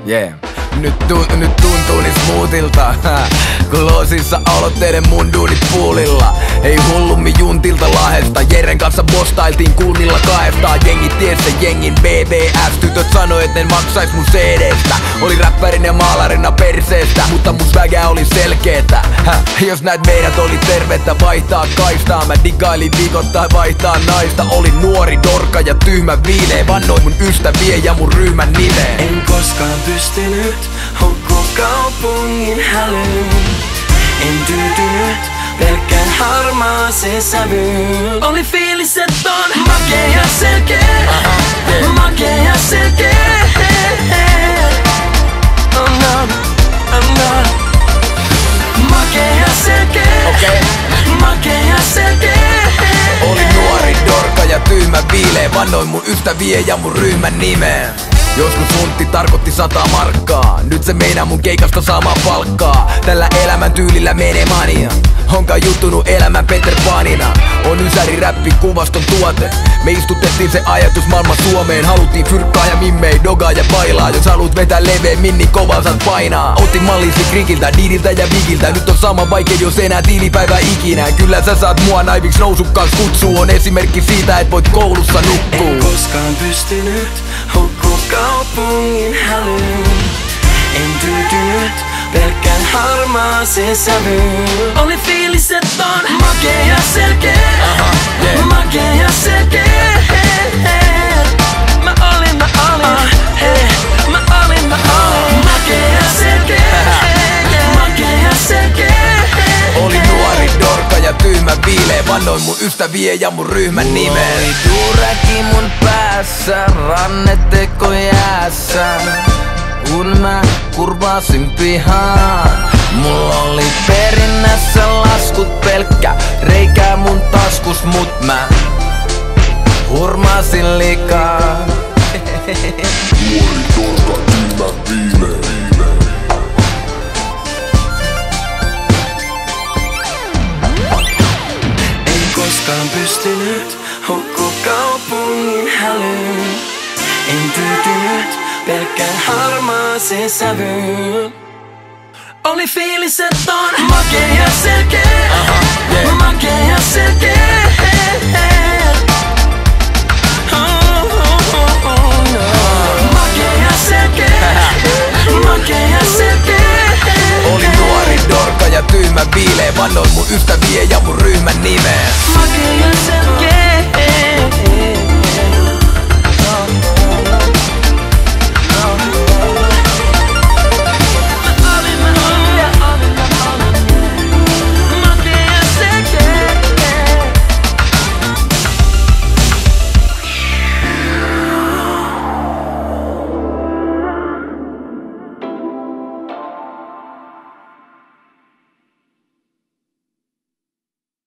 Yeah. Nyt tuntuu niin smoothilta, kun loosissa aloitteiden mun duunit puulilla. Ei hullummin juntilta Lahdesta, Jeren kanssa bostailtiin kulmilla kahdestaan. Jengi ties se jengin BBS, tytöt sanoi et ne maksais mun CDstä. Oli räppärin ja maalarina perseestä, mutta mun vägää oli selkeetä. Jos näet meidät oli tervettä vaihtaa kaistaa. Mä digailin viikoittain vaihtaa naista. Olin nuori dorka ja tyhmä viilee, vannoin mun ystäviä ja mun ryhmän nimeä. En koskaan pystynyt hukkua kaupungin hälyyn. En tyytynyt pelkkään harmaaseen sävyyn. Oli fiilis et on makea ja selkeä, makea ja selkeä. Oh no, oh no. Makea ja selkeä, makea ja selkeä. Oli nuori dorka ja tyhmä viilee, vannoin mun ystäviä ja mun ryhmän nimeä. Joskus funtti tarkoitti 100 markkaa. Nyt se meinaa mun keikasta saamaan palkkaa. Tällä elämäntyylillä menee mania. Onkaan juttunut elämän Peter Panina. On ysäri räppi kuvaston tuote. Me istutettiin se ajatus maailman Suomeen. Haluttiin fyrkkaa ja mimmei, dogaa ja bailaa. Jos haluut vetää leveä, minni kovaa saat painaa. Otin mallisi Krikiltä, Didiltä ja Vigiltä. Nyt on sama vaikea jos enää tilipäivä ikinä. Kyllä sä saat mua naiviks nousukkaas kutsuu. On esimerkki siitä et voit koulussa nukkuu. En koskaan pystynyt hukkua kaupungin hälyyn. En tyytynyt pelkkään harmaaseen sävyyn. Oli fiilis et on makea ja selkeä, makea ja selkeä. Mä olin makea ja selkeä, makea ja selkeä. Oli nuori dorka ja tyhmä viilee, vannoin mun ystäviä ja mun ryhmän nimeä. Oli duuraki mun päässä, ranneteko jäässä. Kun mä kurvasin pihaan, mulla oli perinnässä laskut, pelkkä reikä mun taskus, mut mä hurmasin liikaa. Nuori dorka, tyhmä viilee. En koskaan pystynyt hukkua kaupungin hälyyn. En tyytynyt pelkkään harmaaseen sävyyn. Oli fiilis et on makea ja selkeä, makea ja selkeä. Makea ja selkeä, makea ja selkeä. Oli nuori dorka ja tyhmä viilee, vannoin mun ystäviä ja mun ryhmän nimeä.